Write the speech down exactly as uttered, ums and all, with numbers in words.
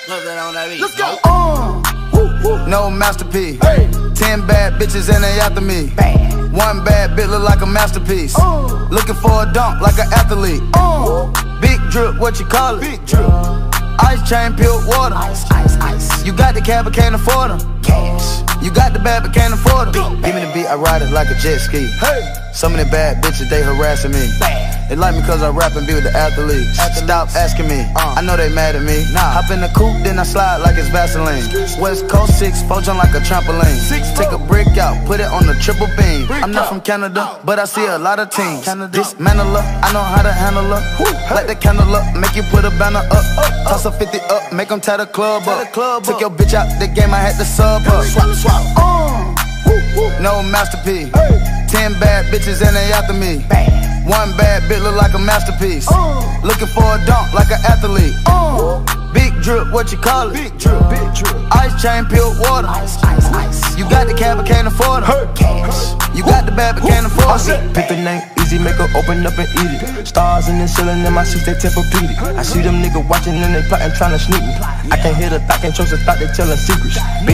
Let's go. Uh, woo, woo. No masterpiece. Hey. Ten bad bitches and they after me. Bad. One bad bitch look like a masterpiece. Uh. Looking for a dunk like an athlete. Uh. Big drip, what you call it? Big drip. Ice chain, pure water. Ice, ice, ice. You got the cab, but can't afford them. Cash. You got the bad, but can't afford them. Give me the beat, I ride it like a jet ski. Hey. Some of the bad bitches, they harassing me. Bad. They like me cause I rap and be with the athletes. athletes. Stop asking me, uh. I know they mad at me. Nah. Hop in the coupe, then I slide like it's Vaseline. West Coast six, four jump like a trampoline. Six, Take a brick out, put it on the triple beam. Brick I'm not out. from Canada, but I see a lot of teams. Dismantle her, I know how to handle her. Hey. Light the candle up, make you put a banner up. up Toss a fifty up, make them tie the club tie up. The club Took up. your bitch out the game, I had to sub her. Swap, swap. Uh. No masterpiece. Hey. Ten bad bitches and they after me. Bad. One bad bitch look like a masterpiece. Uh. Looking for a dunk like an athlete. Uh. Big drip, what you call it? Big drip, big drip. Ice chain, pure water. Ice, ice, ice. You got the cab, but can't afford it. Cash. You got the bad, but can't afford it. Pick the name, easy, make her open up and eat it. Stars in the ceiling, in my seats, they Tempur-Pedic. I see them niggas watching and they plotting, trying to sneak me. I can't hear the thought, can't trust the thought, they telling secrets.